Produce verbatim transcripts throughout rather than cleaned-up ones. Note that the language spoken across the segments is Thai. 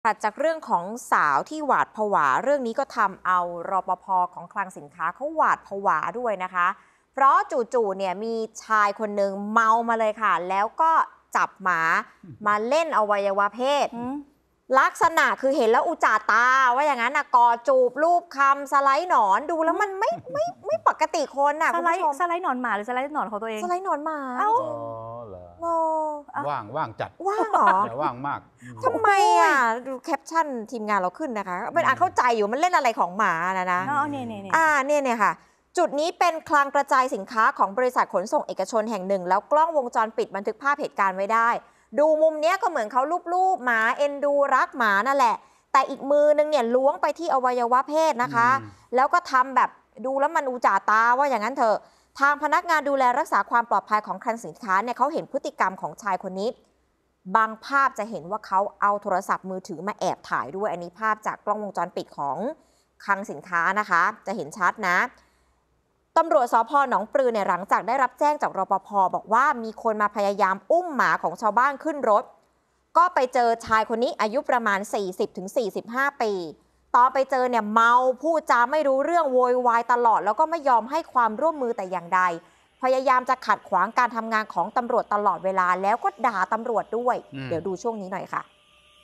ถัดจากเรื่องของสาวที่หวาดผวาเรื่องนี้ก็ทำเอารปภ.ของคลังสินค้าเขาหวาดผวาด้วยนะคะ เพราะจู่ๆเนี่ยมีชายคนหนึ่งเมามาเลยค่ะ แล้วก็จับหมามาเล่นอวัยวะเพศ ลักษณะคือเห็นแล้วอุจจาตาว่าอย่างนั้นนะกอจูบรูปคำสไลด์หนอนดูแล้วมันไม่ไม่ไม่ปกติคนน่ะสคุณไลผู้ชด์มสไลด์หนอนหมาหรือสไลด์หนอนของตัวเองสไลด์หนอนหมาเอ้าอ๋อเหรอโอ้ว่างว่างจัดว่างเหรอแต่ว่างมากอืมทำไมอ่ะดูแคปชั่นทีมงานเราขึ้นนะคะเป็นอ่านเข้าใจอยู่มันเล่นอะไรของหมานะนะอ๋อเนี่ยเนี่ยเนี่ยอ่าเนี่ยเนี่ยค่ะ จุดนี้เป็นคลังกระจายสินค้าของบริษัทขนส่งเอกชนแห่งหนึ่ง แล้วกล้องวงจรปิดบันทึกภาพเหตุการณ์ไว้ได้ ดูมุมเนี้ยก็เหมือนเขาลูบๆหมาเอ็นดูรักหมานั่นแหละแต่อีกมือนึงเนี่ยล้วงไปที่อวัยวะเพศนะคะ แล้วก็ทำแบบดูแล้วมันอุจจาตาว่าอย่างนั้นเถอะทางพนักงานดูแลรักษาความปลอดภัยของคลังสินค้าเนี่ยเขาเห็นพฤติกรรมของชายคนนี้บางภาพจะเห็นว่าเขาเอาโทรศัพท์มือถือมาแอบถ่ายด้วยอันนี้ภาพจากกล้องวงจรปิดของคลังสินค้านะคะจะเห็นชัดนะตำรวจสภ.หนองปลือเนี่ยหลังจากได้รับแจ้งจากรปภ.บอกว่ามีคนมาพยายามอุ้มหมาของชาวบ้านขึ้นรถก็ไปเจอชายคนนี้อายุประมาณ สี่สิบถึงสี่สิบห้า ปีตอนไปเจอเนี่ยเมาพูดจาไม่รู้เรื่องโวยวายตลอดแล้วก็ไม่ยอมให้ความร่วมมือแต่อย่างใดพยายามจะขัดขวางการทำงานของตำรวจตลอดเวลาแล้วก็ด่าตำรวจด้วยเดี๋ยวดูช่วงนี้หน่อยค่ะ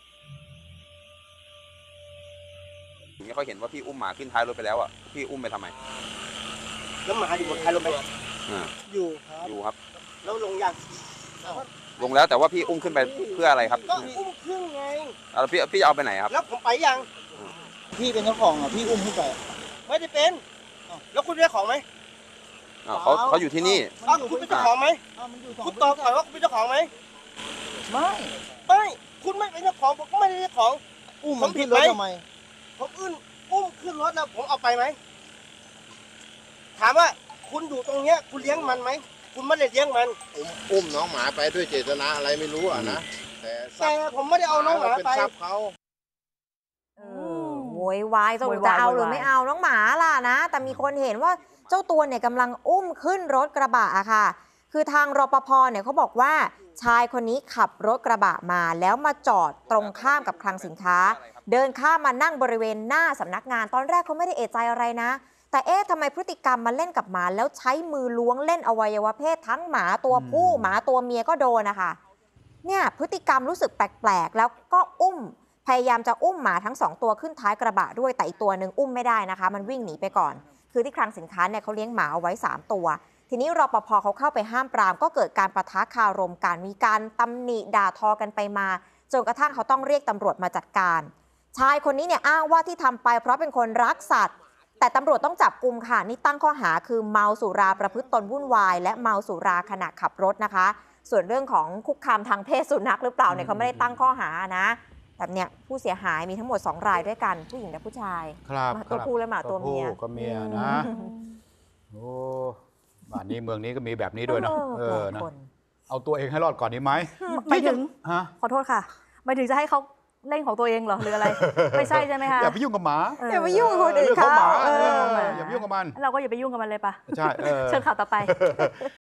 เขาเห็นว่าพี่อุ้มหมาขึ้นท้ายรถไปแล้วอ่ะพี่อุ้มไปทำไมแล้วหมาอยู่บนท้ายรถไหมอ่าอยู่ครับอยู่ครับแล้วลงยังลงแล้วแต่ว่าพี่อุ้มขึ้นไปเพื่ออะไรครับก็อุ้มขึ้นไงอ่าแล้วพี่พี่เอาไปไหนครับแล้วผมไปยังพี่เป็นเจ้าของอ่ะพี่อุ้มขึ้นไปไม่ได้เป็นแล้วคุณเป็นเจ้าของไหมอ่าเขาเขาอยู่ที่นี่อ้าวคุณเป็นเจ้าของไหมอ้าวมันอยู่สองคุณตอบก่อนว่าคุณเป็นเจ้าของไหมไม่ไม่คุณไม่เป็นเจ้าของผมก็ไม่ได้เจ้าของอุ้มผมัมนผิขึ้ดนไหรมถทำไมผมอื้นอุ้มขึ้นรถแล้วผมเอาไปไหมถามว่าคุณอยู่ตรงเนี้ยคุณเลี้ยงมันไหมคุณไม่ได้เลี้ยงมันอุ้มอุ้มน้องหมาไปด้วยเจตนาอะไรไม่รู้อ่ะนะแต่ทรัแต่พย์ผมไม่ได้เอาน้องหมาเป็นไปทรัพย์เขาเออโวยวายสรุปจะเอาหรือไม่เอาน้องหมาล่ะนะ แต่มีคนเห็นว่าเจ้าตัวเนี่ยกำลังอุ้มขึ้นรถกระบะอะค่ะ คือทางรปภ.เนี่ยเขาบอกว่าชายคนนี้ขับรถกระบะมาแล้วมาจอดตรงข้ามกับคลังสินค้า เดินข้ามมานั่งบริเวณหน้าสำนักงานตอนแรกเขาไม่ได้เอะใจอะไรนะ แต่เอ๊ะทำไมพฤติกรรมมาเล่นกับหมาแล้วใช้มือล้วงเล่นอวัยวะเพศทั้งหมาตัวผู้หมาตัวเมียก็โดนนะคะเนี่ยพฤติกรรมรู้สึกแปลกๆแล้วก็อุ้มพยายามจะอุ้มหมาทั้งสองตัวขึ้นท้ายกระบะด้วยแต่อีกตัวหนึ่งอุ้มไม่ได้นะคะมันวิ่งหนีไปก่อนคือที่คลังสินค้าเนี่ยเขาเลี้ยงหมาเอาไว้สามตัวทีนี้รปภ.เขาเข้าไปห้ามปรามก็เกิดการปะทะคารมกันมีการตำหนิด่าทอกันไปมาจนกระทั่งเขาต้องเรียกตำรวจมาจัดการชายคนนี้เนี่ยอ้างว่าที่ทำไปเพราะเป็นคนรักสัตว์แต่ตำรวจต้องจับกุมค่ะนี่ตั้งข้อหาคือเมาสุราประพฤติตนวุ่นวายและเมาสุราขณะขับรถนะคะส่วนเรื่องของคุกคามทางเพศสุนัขหรือเปล่าเนี่ยเขาไม่ได้ตั้งข้อหานะแบบเนี้ยผู้เสียหายมีทั้งหมดสองรายด้วยกันผู้หญิงและผู้ชายครับหมาตัวผู้และหมาตัวเมียผู้กับเมียนะโอ้บ้านนี้เมืองนี้ก็มีแบบนี้ด้วยเนาะเออนะเอาตัวเองให้รอดก่อนดีไหมไม่ถึงฮะขอโทษค่ะไม่ถึงจะให้เขาเล่นของตัวเองเหรอหรืออะไร ไม่ใช่ใช่ไหมคะอย่าไปยุ่งกับหมาเอออย่าไปยุ่งกับคนอื่นเรื่องของหมาเขาเอเออออย่าไปยุ่งกับมันเราก็อย่าไปยุ่งกับมันเลยปะใช่เออเชิญข่าวต่อไป